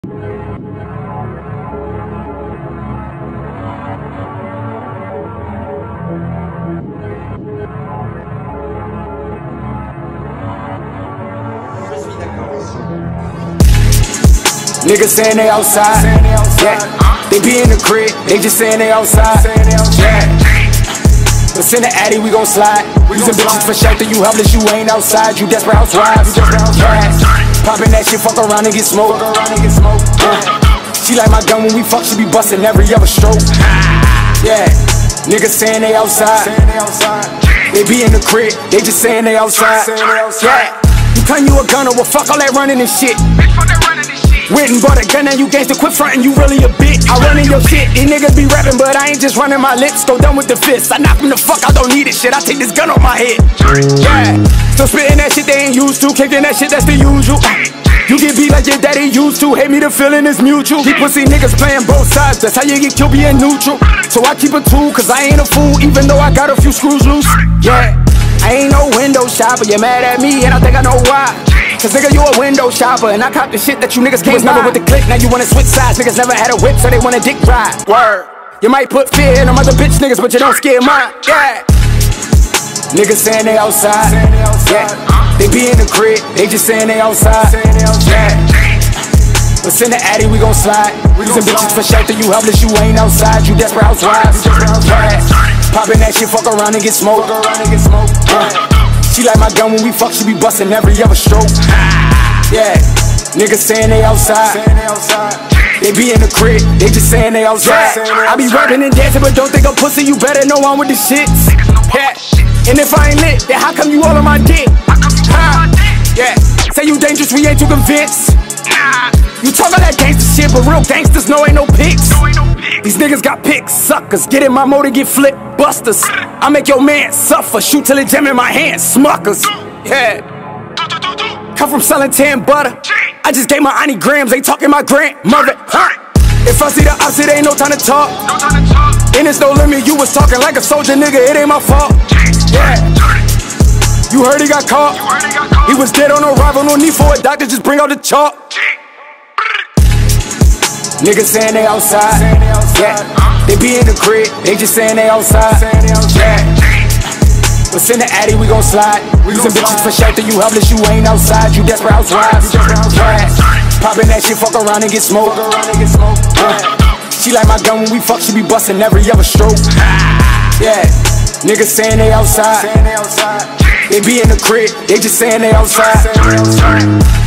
Niggas saying they outside, yeah. They be in the crib, they just saying they outside, yeah. But send the addy, we gon' slide. Using bitches for shelter, you helpless, you ain't outside. You desperate housewives, yeah. Poppin' that shit, fuck around and get smoked, She like my gun when we fuck, she be bustin' every other stroke, yeah. Niggas saying they outside, they be in the crib, they just saying they outside, yeah. You claim you a gunner, well fuck all that running and shit. Went and bought a gun and you gangsta, quit frontin', you really a bitch. I run in your shit, these niggas be rapping, but I ain't just running my lips. Go down with the fist, I knock them the fuck, I don't need it shit. I take this gun off my head, yeah. Still spittin' that shit they ain't used to, kicking that shit that's the usual. You get beat like your daddy used to, hate me, the feeling is mutual. These pussy niggas playing both sides, that's how you get killed being neutral. So I keep a tool, cause I ain't a fool, even though I got a few screws loose, yeah. I ain't no window shopper, you're mad at me and I think I know why. Cause nigga, you a window shopper, and I cop the shit that you niggas can't buy. Never with the click, now you wanna switch sides. Niggas never had a whip, so they wanna dick ride. Word. You might put fear in them other bitch niggas, but you don't scare mine, yeah. Niggas saying they outside, yeah. They be in the crib, they just saying they outside, yeah. But send the addy, we gon' slide. Using bitches for shelter, you helpless, you ain't outside. You desperate housewives, yeah. Poppin' that shit, fuck around and get smoked, yeah. She like my gun when we fuck, she be bustin' every other stroke, yeah. Niggas saying they outside, they be in the crib, they just saying they outside. I be rapping and dancing, but don't think I'm pussy, you better know I'm with the shits, yeah. And if I ain't lit, then how come you all on my dick, yeah. Say you dangerous, we ain't too convinced. You talk all that gangsta shit, but real gangsters know ain't no pics. These niggas got picks, suckers. Get in my motor, get flipped, busters. I make your man suffer, shoot till it jam in my hand, smuckers, yeah. Come from selling tan butter, I just gave my auntie grams, they talking my grandmother, If I see the ops, it ain't no time to talk. And it's no limit, you was talking like a soldier, nigga, it ain't my fault, yeah. You heard he got caught, he was dead on arrival, no need for a doctor, just bring out the chalk. Niggas saying they outside, yeah. They be in the crib, they just saying they outside, yeah. But send the addy, we gon' slide. Using bitches for shelter, you helpless, you ain't outside. You desperate housewives, yeah. Poppin' that shit, fuck around and get smoked, She like my gun when we fuck, she be bustin' every other stroke, yeah. Niggas saying they outside, they be in the crib, they just saying they outside.